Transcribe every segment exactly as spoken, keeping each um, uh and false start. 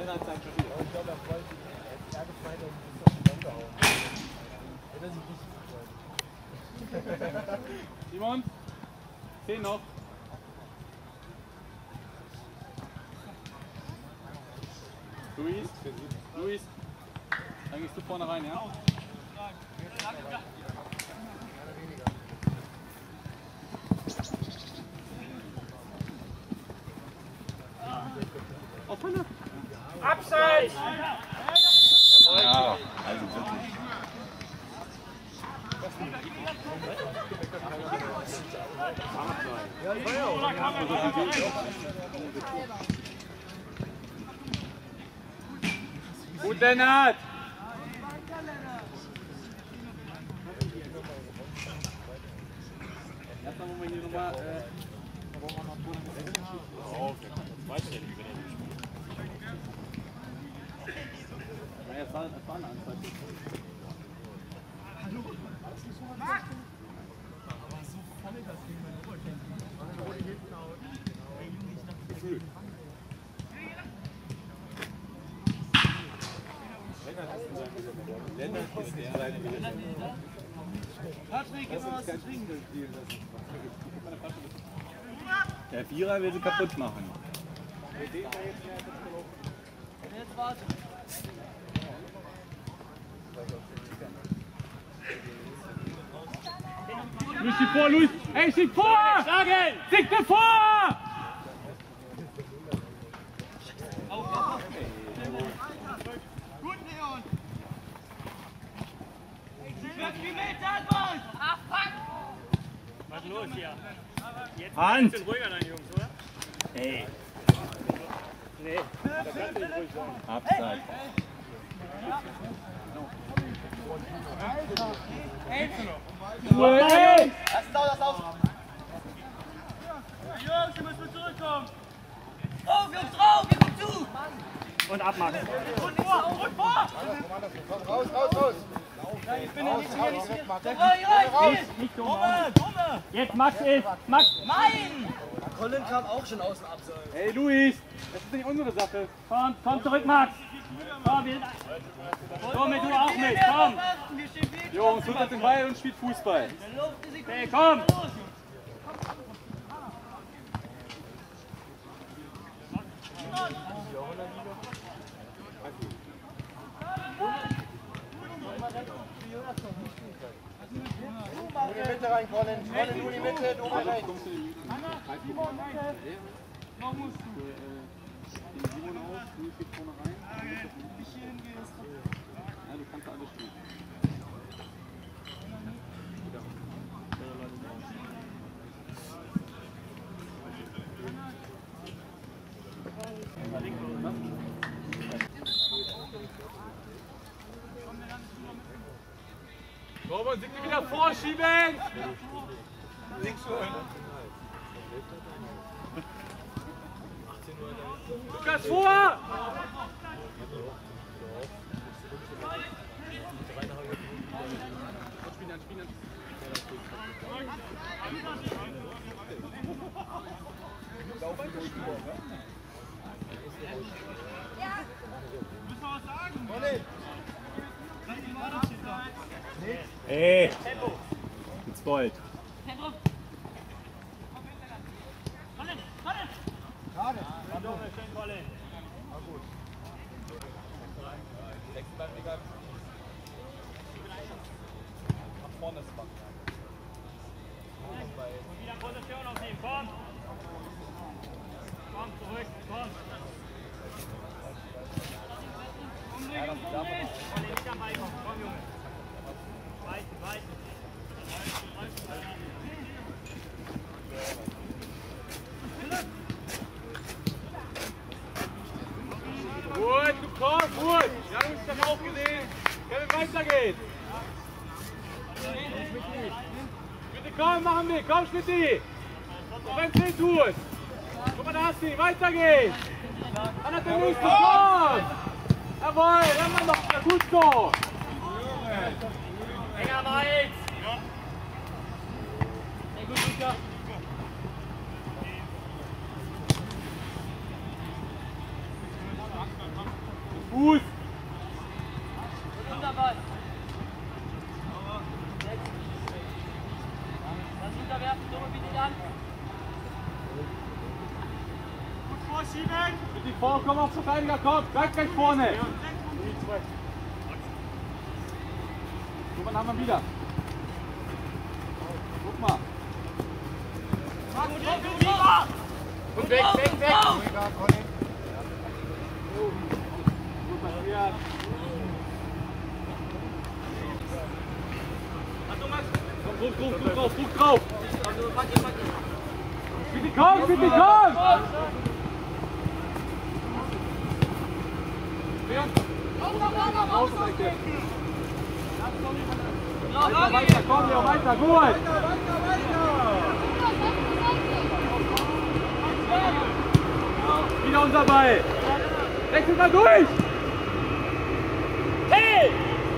schneller als sein Spiel. Ich glaube, er freut sich. Er hat gefreut, dass ich das auf den Baum gehauen habe. Er hat sich richtig gefreut. Simon, zehn noch. Luis, Luis, dann gehst du vorne rein, ja? Auf Hanna! Abseits! Ja, also wirklich. Ja, das war ja auch. Gut, Lennart! Erstmal wollen wir hier nochmal. Äh, Oh, zweistellig, wenn er nicht spielt. naja, es war, es war eine Anzeige. Lennart ist der seine Wille. Patrick, gib mal was zu trinken. Der Vierer will sie kaputt machen. Jetzt warte. Luis, steht vor, Luis! Ey, steht vor! Schlagen! Sieg dir vor! Gut, Leon. vierzig Meter, Mann! Ach, fuck! Was ist los hier? Jetzt Hand! sind ruhiger deine Jungs, oder? Ey, Nee, da kannst du nicht ruhig sein. Abseits. Ruhe, ey! Lass es aus, lass es aus. Jungs, ihr müsst zurückkommen! Drauf, Jungs, drauf, wir kommen zu! Und abmachen. Und vor, und vor! Raus, raus, raus! Ich bin ja nicht hier, nicht hier. Raus, Nicht, nicht dumm. Jetzt Max ist. Max! Nein! Colin kam auch schon aus dem Abseil. Ey, Luis! Das ist nicht unsere Sache. Komm, komm zurück, Max! Komm, wir sind. Komm, du auch mit, komm! Wir stehen viel. Jungs, holt uns den Ball und spielt Fußball. Hey, komm! in die Mitte rein, Colin. Colin, nur in die Mitte, du mal rechts. Noch musst du. Den Simon auf, Luis geht vorne rein. Ja, du kannst alles spielen. Robert, sind die wieder vorschieben? Lukas, vor! Ey, jetzt Bolt. Wieder Position aufnehmen, komm! Komm zurück, komm! Umdrehen, umdrehen! Komm, nicht am Ball kommen, komm Junge! Weiten, weiten! Gut, du kommst, gut! Ja, du hast das auch gesehen. Können wir weitergehen? Bitte komm, machen wir, komm Schnitti! Und wenn es nicht tut! Guck mal, da hast du ihn, weitergehen! Dann hat der nächste Tor! Jawohl, dann haben wir noch, ja, gut so! Enger Wald! Sehr gut, Luca! Fuß! Wunderbar. Das Hinterwerfen, so bitte an. Gut vorschieben! Bitte vorkommen auf Verteidiger, kommt! Bleib gleich vorne! So, wann haben wir wieder? Guck mal! Und weg, weg, weg! Gut passiert! Druck, Druck, Druck drauf, Druck drauf! Bitte komm, bitte komm! Weiter, weiter, komm, Leo, weiter, gut! Wieder unser Ball! Wechselt mal durch! Hey!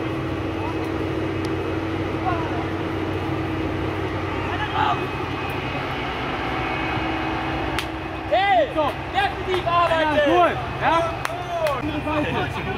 Hey! So. Defensiv Ja, arbeiten! cool! Ja? Andere Seite!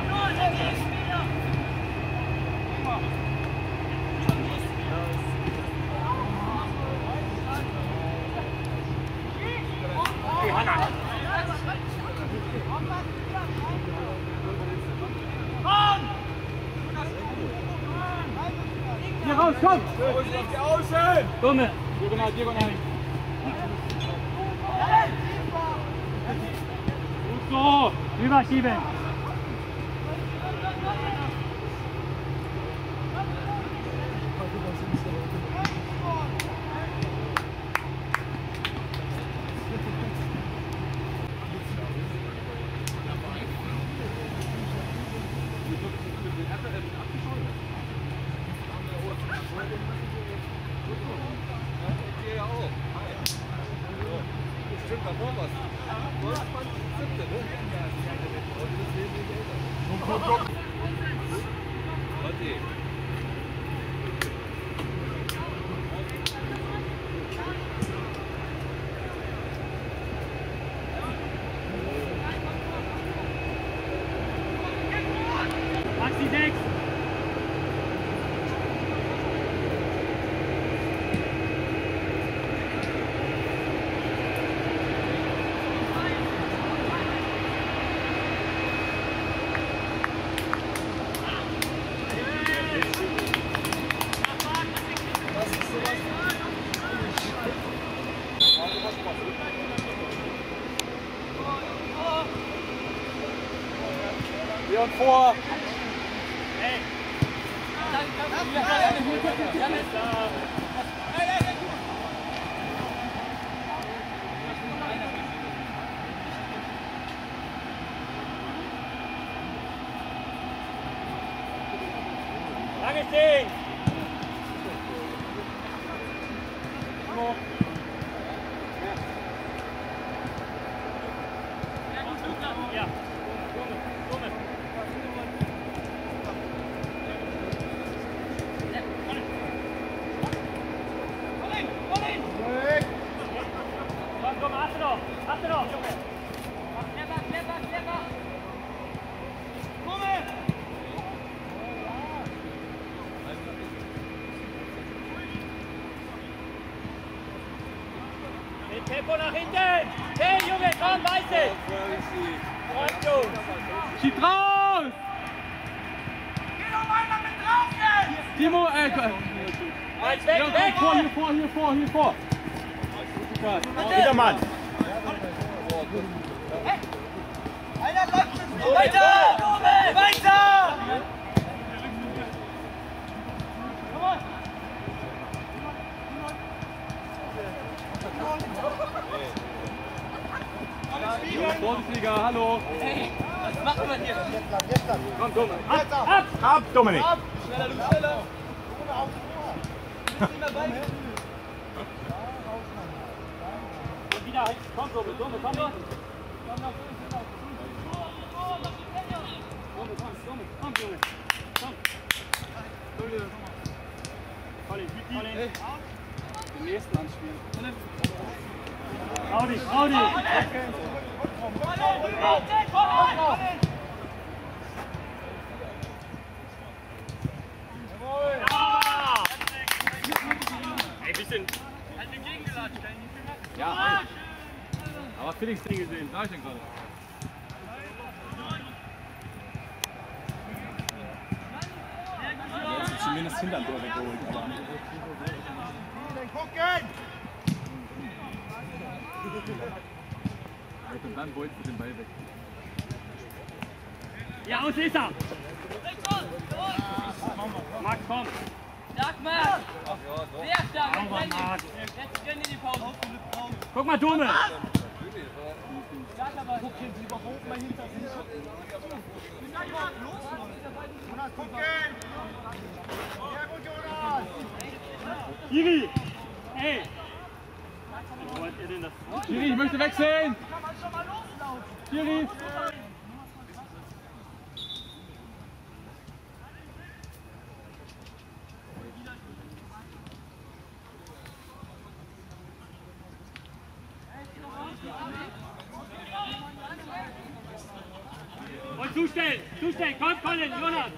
Hier raus, komm! Dumme! Diagonal, diagonal! Gut so! Rüberschieben! Stimmt, da war was. Maxi sechs! Leon vor! Lange stehen! Ja. Dumme. Komm, komm, hast du noch! Hast du noch, Junge! Clever, clever, clever! Komme! Mit Tempo nach hinten! Hey, Junge, komm, Weiße! Komm, Jungs! Schieb raus! Geh doch weiter mit drauf jetzt! Timo, äh, Eins weg, Leon, weg! komm, vor, hier vor, hier vor, hier vor! Super! Wieder Mann! Weiter! Weiter! Jungs, Bundesliga, hallo! Hey, was machen wir hier? Komm, komm! Ab, ab! Ab, Dominik! Schneller, du schneller! Und wieder, komm, Dumme, Dumme, komm, komm! Dumme, komm, Dumme, komm, Junge! Komm! Colin, Colin! Den nächsten anspielen. Audi, Audi! Felix-Ding gesehen, da ich den gerade. Er hat sich zumindest hinterm Tor weggeholt. Gucken! Und dann wollte ich den Ball weg. Ja, aus ist er! Max, komm! Stark, Max! Sehr stark! Sauber, Max! Jetzt gönn dir die Pause. Guck mal, Dumme! Gucken Sie überhaupt mal hinter sich. Jonas, gucken! Sehr gut, Jonas! Iri! Ey! Wo wollt ihr denn das? Schiri, ich möchte wechseln! Schiri! Und zustellen! Zustellen! Komm, Colin! Jonas!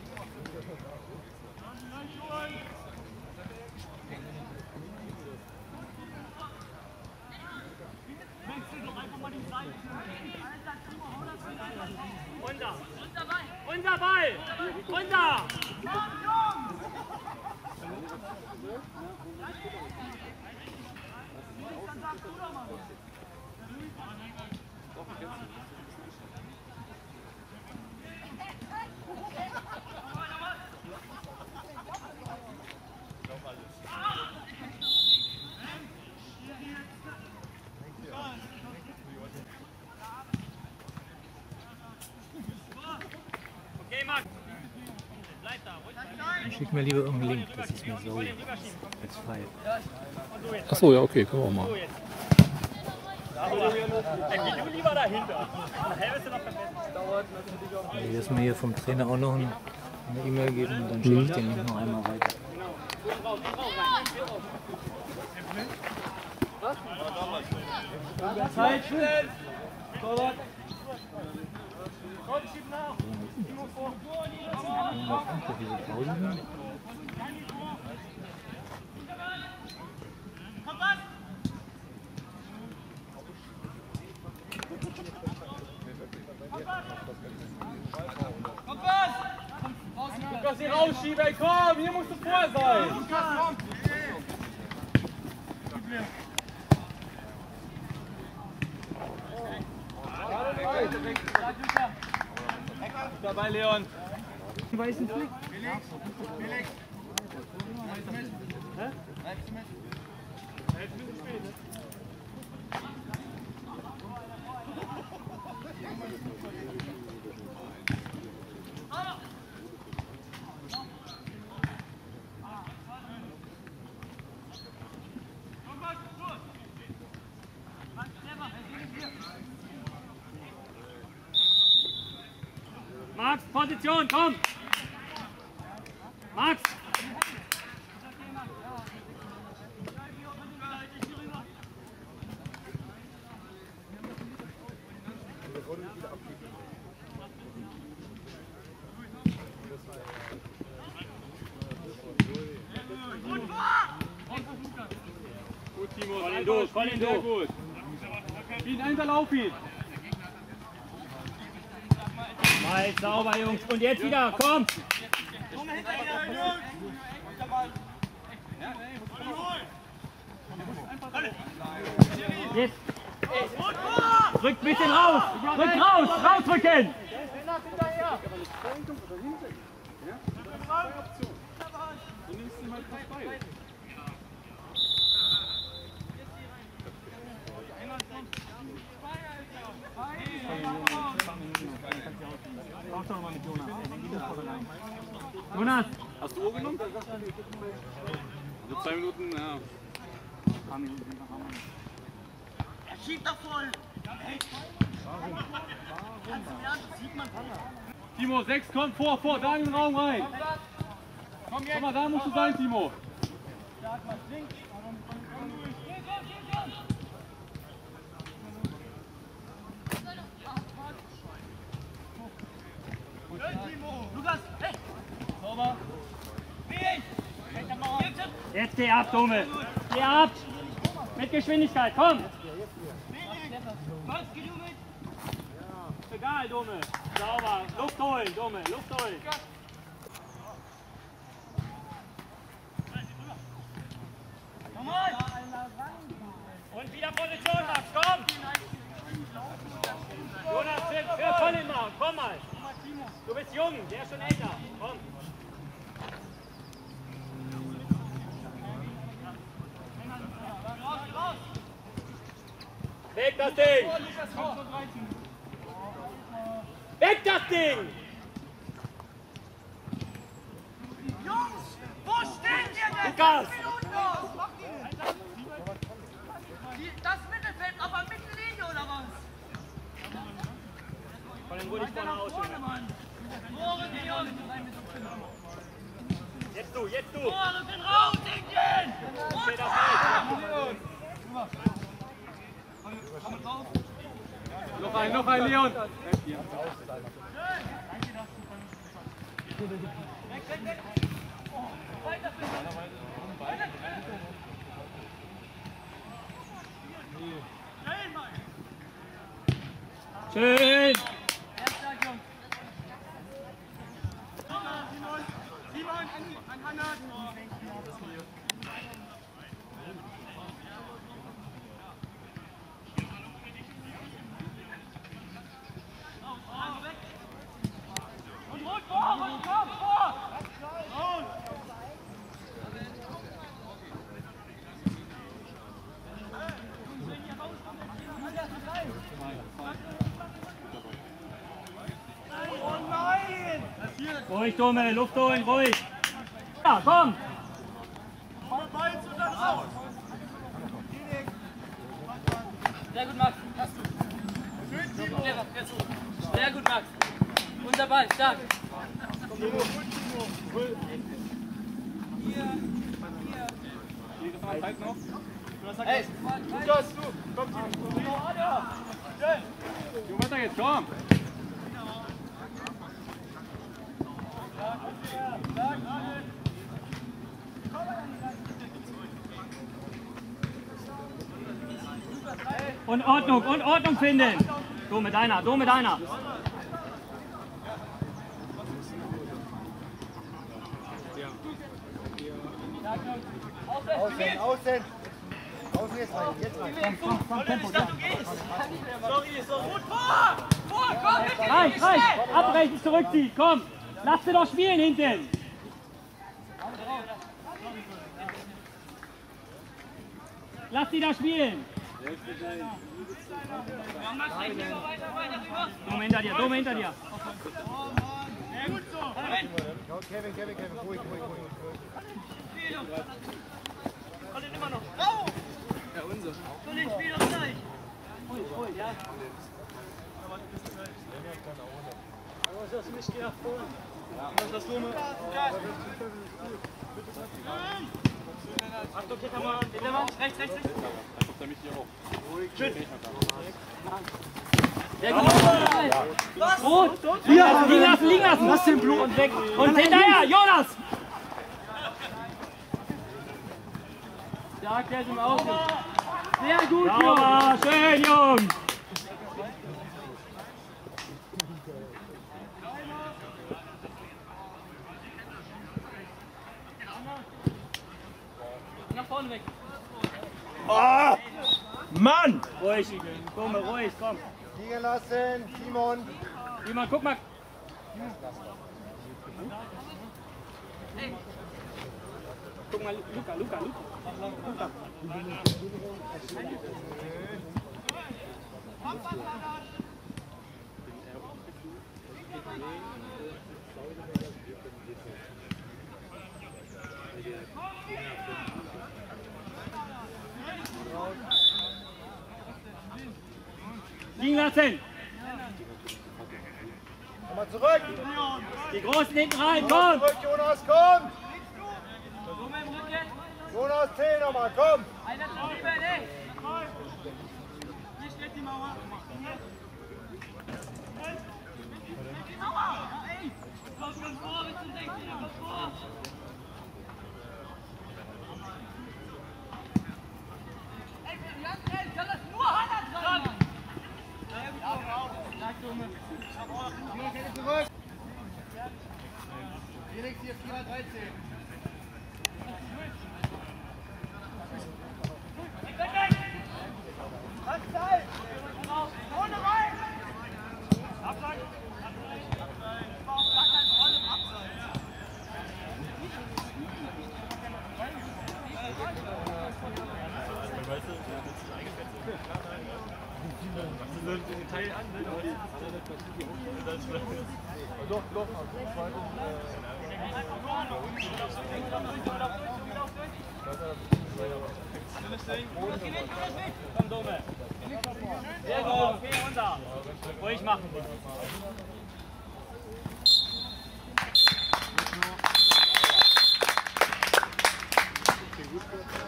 Unser! Unser Ball! Unser! Okay, Max! Bleib da, ruhig. Schick mir lieber irgendeinen Link, das ist mir so als File. Achso, ja, okay, können wir auch machen. So, jetzt. Dann geh du lieber dahinter. Nachher wirst du noch vergessen. Also lass mir hier vom Trainer auch noch ein, eine E-Mail geben und dann schicke ich den Link noch einmal weiter. Zeit, schnell! Torwart! Diese Pausen. Lukas, hier rausschieben, ey, komm, hier musst du vor sein! Dabei, Leon. Weißen Fleck. Felix! Felix! Hä? Max, Position, komm! Max! Gut, Timo, Voll ihn einfach durch, voll ihn spielen, sehr durch. gut. Ihn hinterlauf ihn. Mal sauber, Jungs. Und jetzt wieder, komm! Jetzt! Rückt ein bisschen raus! Rückt raus! Rausrücken! Du nimmst ihm halt fast bei. Jonas! Hast du Uhr genommen? Also zwei Minuten, ja. Er schiebt doch voll! Timo, sechs, komm, vor, vor, da in den Raum rein. Komm mal, da musst du sein, Timo. Lukas, hey! Sauber. Jetzt geh ab, Dumme! Geh ab! Mit Geschwindigkeit, komm! Egal, Dumme. Sauber. Luft holen, Dumme. Luft holen. Und wieder Position, Max, komm! Jonas, hör voll im Maul, komm mal! Du bist jung, der ist schon älter, komm! Weg das Ding! Weg das Ding! Jungs, wo steht ihr denn? Lukas! Das Mittelfeld, aber Mittellinie oder was? Von den ruhig vorne aus. Tore gehen raus! Jetzt du, jetzt du! Tore gehen raus, Indien! Steht auf mich! Noch ein, noch ein, Leon! Schön! Ruhig, Dumme, Luft holen, ruhig! Ja, komm! Sehr gut, Max. Sehr gut, Max. Unser Ball, stark. Hey, Lukas, du! Komm, du! Weiter jetzt, komm! Und Ordnung, und Ordnung finden! Du mit deiner, du mit deiner! Außen, außen. Außen jetzt rein, jetzt rein. Sorry, ist so gut. Vor! Vor, komm, bitte! Reich, reich! Abbrechen, zurückziehen, komm! Lass sie doch spielen hinten! Lass sie da spielen! Dumm hinter dir, dumm hinter dir! Kevin, Kevin, Kevin, ruhig, ruhig, ruhig. Colin immer noch. Rauf! Ja, unser. Colin, spiel doch gleich. Achtung, Hintermann, Hintermann, rechts, rechts, rechts! Sehr gut. Was? Rot! Ja, liegen lassen, liegen lassen! Lass den Blut! Und weg! Und hinterher, Jonas! Stark, der ist im Auge. Sehr gut, Sauber, schön, Jungs! Nach vorne weg. Oh! Mann! Ruhig, Dumme, ruhig, komm! Liegen lassen, Simon. Simon, guck mal! Guck mal, Luca, Luca, Luca! Luca. Liegen lassen! Komm mal zurück. Die Großen hinten rein, Komm komm! zurück, Jonas, komm. Dumme im Rücken. Jonas, zähl nochmal, komm. Einer zu lieben, ey. Hier steht die Mauer. Die Mauer! Ey! Komm schon vor, bis zum sechzehner, komm vor! Ey, Jan, ey, kann das nur Hannah tragen! Sag, Dumme. zurück. Felix hier vier dreizehn. Ohne rein! Abseits! Gar keine Rolle im Abseits. Doch, doch, zweite. Komm, Dome. Sehr gut, geh runter. Ruhig machen. Okay, gut.